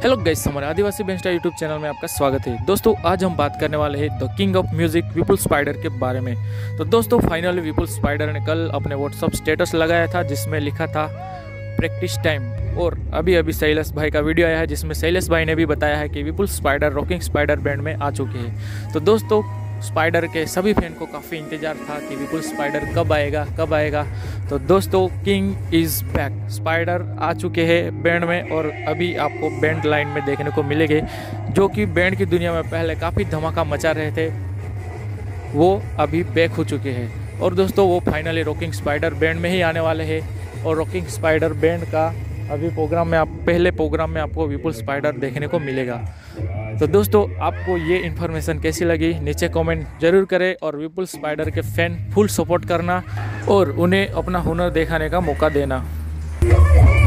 Hello guys, हमारे आदिवासी band star YouTube channel में आपका स्वागत है। दोस्तों आज हम बात करने वाले हैं the king of music Vipul spider के बारे में। तो दोस्तों फाइनली विपुल स्पाइडर ने कल अपने व्हाट्सअप स्टेटस लगाया था जिसमें लिखा था प्रैक्टिस टाइम। और अभी अभी शैलेश भाई का वीडियो आया है जिसमें शैलेश भाई ने भी बताया है कि Vipul spider rocking spider band में आ चुके हैं। तो दोस्तों स्पाइडर के सभी फैन को काफ़ी इंतज़ार था कि विपुल स्पाइडर कब आएगा। तो दोस्तों किंग इज़ बैक, स्पाइडर आ चुके हैं बैंड में और अभी आपको बैंड लाइन में देखने को मिलेंगे जो कि बैंड की दुनिया में पहले काफ़ी धमाका मचा रहे थे, वो अभी बैक हो चुके हैं। और दोस्तों वो फाइनली रॉकिंग स्पाइडर बैंड में ही आने वाले हैं और रॉकिंग स्पाइडर बैंड का अभी पहले प्रोग्राम में आपको विपुल स्पाइडर देखने को मिलेगा। तो दोस्तों आपको ये इन्फॉर्मेशन कैसी लगी नीचे कमेंट जरूर करें और विपुल स्पाइडर के फैन फुल सपोर्ट करना और उन्हें अपना हुनर दिखाने का मौका देना।